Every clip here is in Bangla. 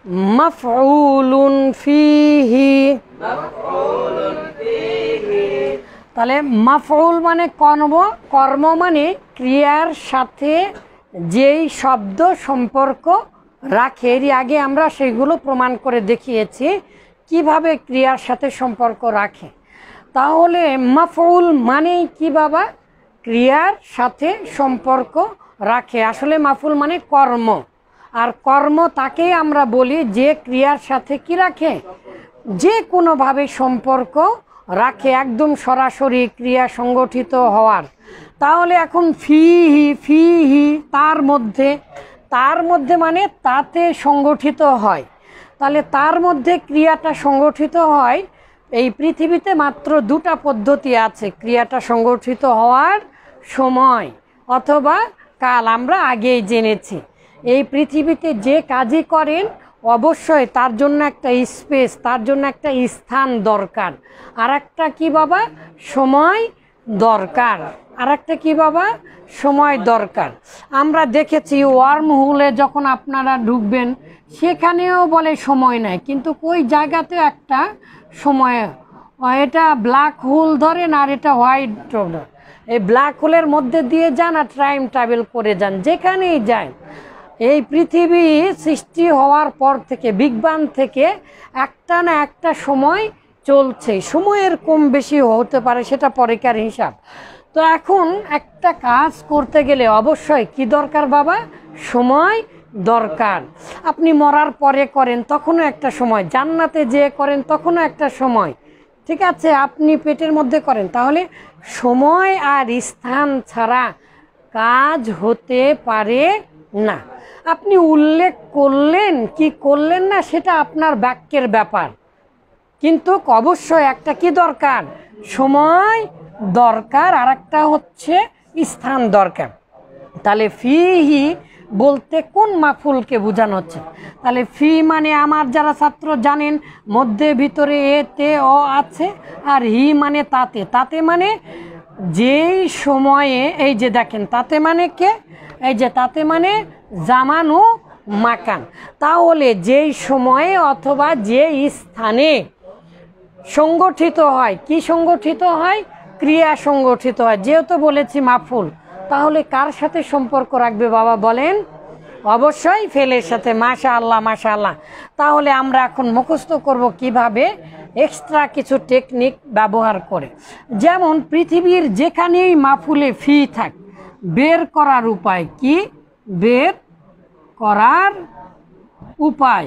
মাফউলুন ফিহি। তাহলে মাফউল মানে কর্ম, কর্ম মানে ক্রিয়ার সাথে যেই শব্দ সম্পর্ক রাখে। এর আগে আমরা সেগুলো প্রমাণ করে দেখিয়েছি কিভাবে ক্রিয়ার সাথে সম্পর্ক রাখে। তাহলে মাফউল মানেই কি বাবা? ক্রিয়ার সাথে সম্পর্ক রাখে। আসলে মাফউল মানে কর্ম, আর কর্ম তাকেই আমরা বলি যে ক্রিয়ার সাথে কি রাখে, যে কোনোভাবে সম্পর্ক রাখে, একদম সরাসরি ক্রিয়া সংগঠিত হওয়ার। তাহলে এখন ফিহি, ফিহি তার মধ্যে, তার মধ্যে মানে তাতে সংগঠিত হয়। তাহলে তার মধ্যে ক্রিয়াটা সংগঠিত হয়। এই পৃথিবীতে মাত্র দুটা পদ্ধতি আছে ক্রিয়াটা সংগঠিত হওয়ার সময় অথবা কাল, আমরা আগেই জেনেছি। এই পৃথিবীতে যে কাজই করেন অবশ্যই তার জন্য একটা স্পেস, তার জন্য একটা স্থান দরকার, আর একটা কি বাবা? সময় দরকার। আর একটা কি বাবা? সময় দরকার। আমরা দেখেছি ওয়ার্ম হোলে যখন আপনারা ঢুকবেন সেখানেও বলে সময় নাই, কিন্তু ওই জায়গাতে একটা সময়। এটা ব্ল্যাক হোল ধরেন আর এটা হোয়াইট হোল। এই ব্ল্যাক হোলের মধ্যে দিয়ে যান আর টাইম ট্রাভেল করে যান, যেখানেই যান। এই পৃথিবী সৃষ্টি হওয়ার পর থেকে, বিগ ব্যাং থেকে একটা না একটা সময় চলছে। সময়ের কম বেশি হতে পারে, সেটা পরেকার হিসাব। তো এখন একটা কাজ করতে গেলে অবশ্যই কি দরকার বাবা? সময় দরকার। আপনি মরার পরে করেন তখনও একটা সময়, জান্নাতে যেয়ে করেন তখনও একটা সময়, ঠিক আছে? আপনি পেটের মধ্যে করেন, তাহলে সময় আর স্থান ছাড়া কাজ হতে পারে না। আপনি উল্লেখ করলেন কি করলেন না সেটা আপনার বাক্যের ব্যাপার, কিন্তু অবশ্যই একটা কি দরকার? সময় দরকার, আর একটা হচ্ছে স্থান দরকার। তাহলে ফিহি বলতে কোন মাফুলকে বোঝানো হচ্ছে? তাহলে ফি মানে আমার যারা ছাত্র জানেন মধ্যে ভিতরে এ তে অ আছে, আর হি মানে তাতে। তাতে মানে যেই সময়ে, এই যে দেখেন তাতে মানে কে? এই যে তাতে মানে জামান ও মাকান। তাহলে যেই সময়ে অথবা যে স্থানে সংগঠিত হয়, কি সংগঠিত হয়? ক্রিয়া সংগঠিত হয়। যেহেতু বলেছি মাফুল, তাহলে কার সাথে সম্পর্ক রাখবে বাবা বলেন? অবশ্যই ফেলের সাথে। মাশাআল্লাহ, মাশাআল্লাহ। তাহলে আমরা এখন মুখস্থ করব কিভাবে, এক্সট্রা কিছু টেকনিক ব্যবহার করে। যেমন পৃথিবীর যেখানেই মাফুলে ফি থাক, বের করার উপায় কি? বের করার উপায়,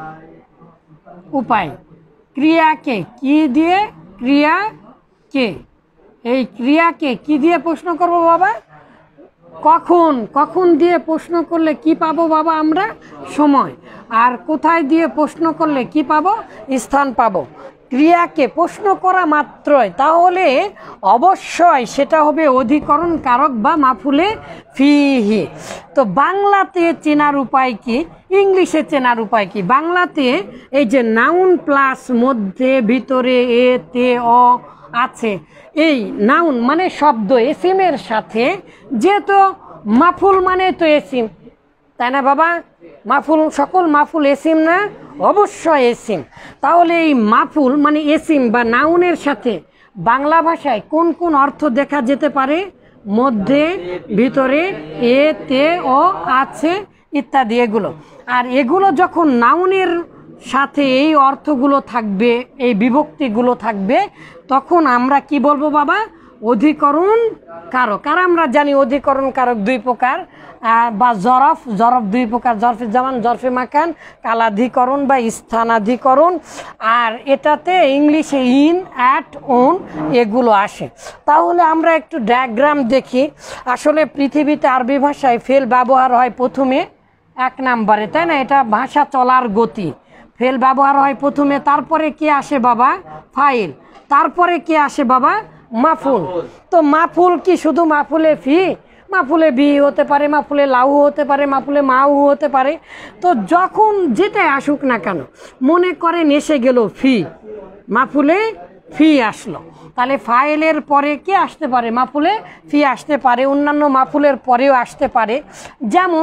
উপায় ক্রিয়াকে কি দিয়ে? ক্রিয়াকে, এই ক্রিয়াকে কি দিয়ে প্রশ্ন করব বাবা? কখন, কখন দিয়ে প্রশ্ন করলে কি পাবো বাবা আমরা? সময়। আর কোথায় দিয়ে প্রশ্ন করলে কি পাবো? স্থান পাবো। ক্রিয়াকে প্রশ্ন করা মাত্রই তাহলে অবশ্যই সেটা হবে অধিকরণ কারক বা মাফুলে ফিহি। তো বাংলাতে চেনার উপায় কি, ইংলিশে চেনার উপায় কি? বাংলাতে এই যে নাউন প্লাস মধ্যে ভিতরে এ তে অ আছে, এই নাউন মানে শব্দ এসিমের সাথে, যেহেতু মাফুল মানে তো এসিম, তাই না বাবা? মাফুল, সকল মাফুল এসিম না? অবশ্যই এসিম। তাহলে এই মাফুল মানে এসিম বা নাউনের সাথে বাংলা ভাষায় কোন কোন অর্থ দেখা যেতে পারে? মধ্যে, ভিতরে, এ তে অ আছে ইত্যাদি এগুলো। আর এগুলো যখন নাউনের সাথে এই অর্থগুলো থাকবে, এই বিভক্তিগুলো থাকবে, তখন আমরা কি বলবো বাবা? অধিকরণ কারক। আর আমরা জানি অধিকরণ কারক দুই প্রকার, বা জরফ, জরফ দুই প্রকার, জরফে জামান, জরফে মাকান, কালাধিকরণ বা স্থানাধিকরণ। আর এটাতে ইংলিশে ইন, অ্যাট, অন এগুলো আসে। তাহলে আমরা একটু ডায়াগ্রাম দেখি। আসলে পৃথিবীতে আরবি ভাষায় ফেল ব্যবহার হয় প্রথমে 1 নম্বরে, তাই না? এটা ভাষা চলার গতি। ফেল ব্যবহার হয় প্রথমে, তারপরে কে আসে বাবা? ফাইল। তারপরে কে আসে বাবা? মাফুল। তো মাফুল কি শুধু মাফুলে ফি? মাফুলে বি হতে পারে, মাফুলে লাউ হতে পারে, মাফুলে মাউ হতে পারে। তো যখন যেটাই আসুক না কেন, মনে করেন এসে গেল ফি, মাফুলে ফি আসলো, তাহলে ফাইলের পরে কে আসতে পারে? মাফুলে ফি আসতে পারে, অন্যান্য মাফুলের পরেও আসতে পারে। যেমন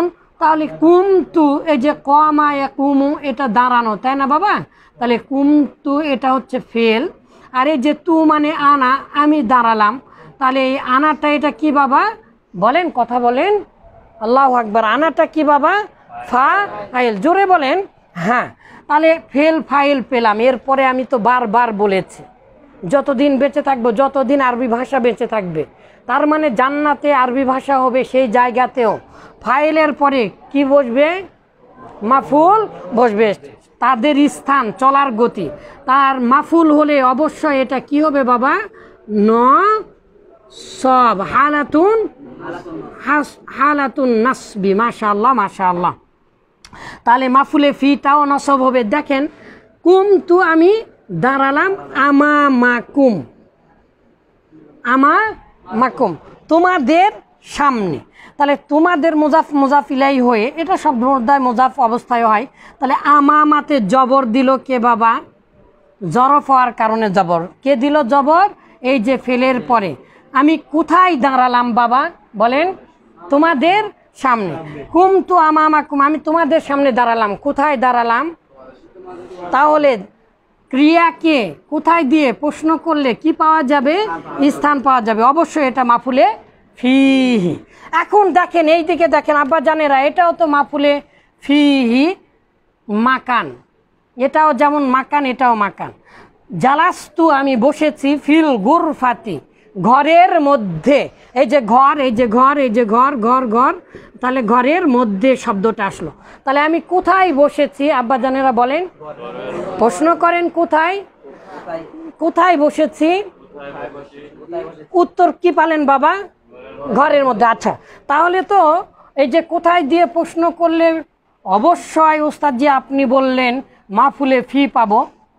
তাহলে কুমতু, এই যে কমা কুমু এটা দাঁড়ানো, তাই না বাবা? তাহলে কুমতু এটা হচ্ছে ফেল, আর এই যে তু মানে আনা, আমি দাঁড়ালাম। তাহলে এই আনাটা এটা কি বাবা? বলেন, কথা বলেন, আল্লাহু আকবার। আনাটা কি বাবা? ফাইল, জোরে বলেন। হ্যাঁ, তাহলে ফেল ফাইল পেলাম। এরপরে আমি তো বারবার বলেছি যতদিন বেঁচে থাকবো, যতদিন আরবি ভাষা বেঁচে থাকবে, তার মানে জান্নাতে আরবি ভাষা হবে, সেই জায়গাতেও ফাইলের পরে কি বসবে? মাফুল বসবে। তাদের স্থান, চলার গতি, তার মাফুল হলে অবশ্যই এটা কি হবে বাবা? সব হালাতুন নাসবি। মাশাআল্লাহ মাশাআল্লাহ। তাহলে মাফুলে ফিটাও নসব হবে। দেখেন, কুমতু আমি দাঁড়ালাম, আমামাকুম, আমামাকুম তোমাদের সামনে। তাহলে তোমাদের মুজাফ মুজাফ ইলাই হয়ে এটা সব মুর্দায় মুজাফ অবস্থায় হয়। তাহলে আমামাতে জবর দিল কে বাবা? জরফ হওয়ার কারণে জবর। কে দিল জবর? এই যে ফেলের পরে। আমি কোথায় দাঁড়ালাম বাবা? বলেন, তোমাদের সামনে। কুমতু আমামাকুম, আমি তোমাদের সামনে দাঁড়ালাম। কোথায় দাঁড়ালাম? তাহলে ক্রিয়াকে কোথায় দিয়ে প্রশ্ন করলে কি পাওয়া যাবে? স্থান পাওয়া যাবে। অবশ্যই এটা মাফুলে ফিহি। এখন দেখেন, এই দিকে দেখেন আব্বা জানেরা, এটাও তো মাফুলে ফিহি মাকান। এটাও যেমন মাকান, এটাও মাকান। জালাস্তু আমি বসেছি, ফিল গুরফাতি ঘরের মধ্যে। এই যে ঘর, এই যে ঘর, এই যে ঘর, ঘর ঘর, তাহলে ঘরের মধ্যে শব্দটা আসলো। তাহলে আমি কোথায় বসেছি আব্বা জানেরা বলেন? প্রশ্ন করেন, কোথায় কোথায় বসেছি? উত্তর কি পালেন বাবা? ঘরের মধ্যে। আচ্ছা, তাহলে তো এই যে কোথায় দিয়ে প্রশ্ন করলে অবশ্যই ওস্তাদ জি আপনি বললেন মাফুলে ফি পাবো,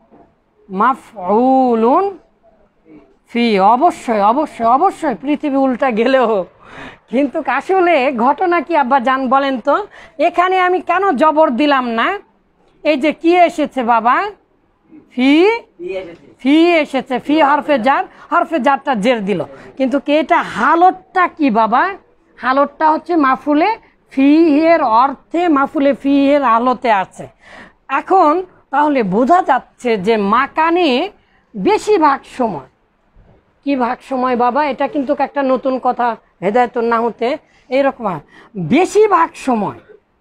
মাফউলুন ফি। অবশ্যই অবশ্যই অবশ্যই, পৃথিবী উল্টা গেলেও। কিন্তু আসলে ঘটনা কি আব্বা জান বলেন তো? এখানে আমি কেন জবর দিলাম না? এই যে কি এসেছে বাবা? ফি, ফি এসেছে। ফি হরফে জার, হরফে জারটা জের দিল। কিন্তু এটা হালতটা কি বাবা? হালতটা হচ্ছে মাফুলে ফি এর অর্থে, মাফুলে ফি এর হালতে আছে। এখন তাহলে বোঝা যাচ্ছে যে মাকানে বেশিরভাগ সময়, কি ভাগ সময় বাবা? এটা কিন্তু একটা নতুন কথা হেদায়েতুন নাহুতে এইরকম। বেশিরভাগ সময়,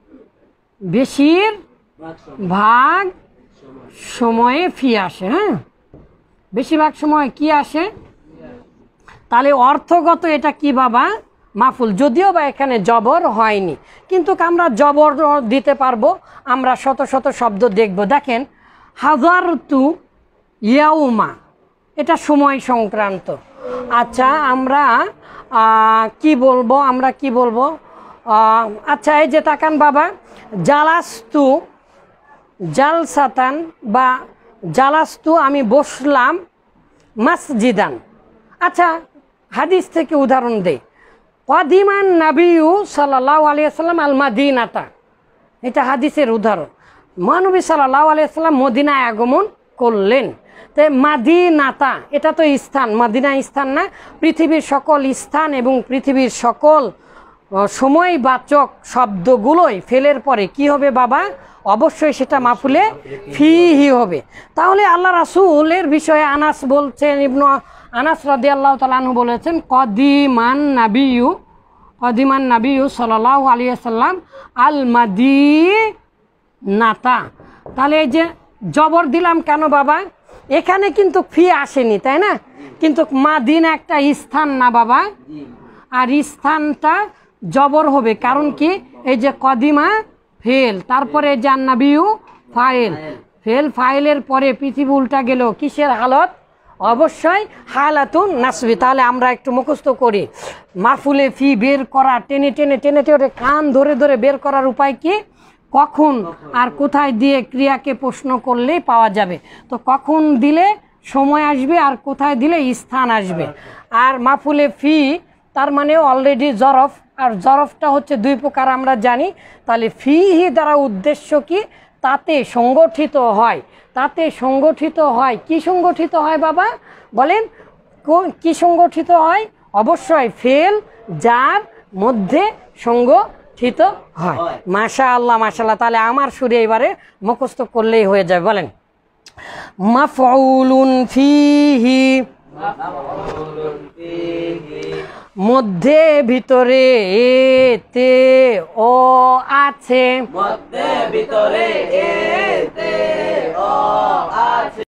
বেশিরভাগ সময়ে ফি আসে। হ্যাঁ, বেশিরভাগ সময় কি আসে? তাহলে অর্থগত এটা কি বাবা? মাফুল। যদিও বা এখানে জবর হয়নি, কিন্তু আমরা জবর দিতে পারবো। আমরা শত শত শব্দ দেখব। দেখেন, হাজারতু ইয়াউমা, এটা সময় সংক্রান্ত। আচ্ছা, আমরা কি বলবো? আমরা কি বলবো? আচ্ছা, এই যে তাকান বাবা, জালাস্তু জালসাতান বা জালাস্তু আমি বসলাম, মাসজিদান। আচ্ছা, হাদিস থেকে উদাহরণ দেই। কদিমান নাবিউ সাল্লাল্লাহু আলাইহি ওয়াসাল্লাম আল মাদিনাতা, এটা হাদিসের উদাহরণ। মহানবী সাল্লাল্লাহু আলাইহি ওয়াসাল্লাম মদিনায় আগমন করলেন। তো মাদিনাতা এটা তো স্থান, মদিনা স্থান না? পৃথিবীর সকল স্থান এবং পৃথিবীর সকল সময়বাচক শব্দগুলোই ফেলের পরে কি হবে বাবা? অবশ্যই সেটা মাফুলে ফিহি হবে। তাহলে আল্লাহ রাসূলের বিষয়ে আনাস বলছেন, ইবনু আনাস রাদিয়াল্লাহু তাআলা আনহু বলেছেন, কদিমান নাবিয়্যু সাল্লাল্লাহু আলাইহি ওয়াসাল্লাম আল মাদিনাতা। তাহলে এই যে জবর দিলাম কেন বাবা? এখানে কিন্তু ফি আসেনি, তাই না? কিন্তু মাদিনা একটা স্থান না বাবা? আর স্থানটা জবর হবে, কারণ কি? এই যে কদিমা ফেল, তারপরে জান্নাবিউ ফাইল, ফেল ফাইলের পরে পৃথিবী উল্টা গেল, কিসের হালত? অবশ্যই হালাতুন নাসবি। তাহলে আমরা একটু মুখস্থ করি। মাফুলে ফি বের করা, টেনে টেনে টেনে টেনে কান ধরে ধরে বের করার উপায় কি? কখন আর কোথায় দিয়ে ক্রিয়াকে প্রশ্ন করলেই পাওয়া যাবে। তো কখন দিলে সময় আসবে, আর কোথায় দিলে স্থান আসবে। আর মাফুলে ফি তার মানে অলরেডি জরফ, আর জরফটা হচ্ছে দুই প্রকার আমরা জানি। তাহলে ফিহি দ্বারা উদ্দেশ্য কি? তাতে সংগঠিত হয়, তাতে সংগঠিত হয়। কি সংগঠিত হয় বাবা বলেন? কি সংগঠিত হয়? অবশ্যই ফেল যার মধ্যে প্রতিষ্ঠিত হয়। মাশাআল্লাহ মাশাআল্লাহ, তাহলে আমার সুরে এবারে মুখস্থ করলেই হয়ে যাবে। বলেন মাফউলুন ফিহি, মধ্যে ভিতরে এতে ও আছে, মধ্যে ভিতরে এতে ও আছে।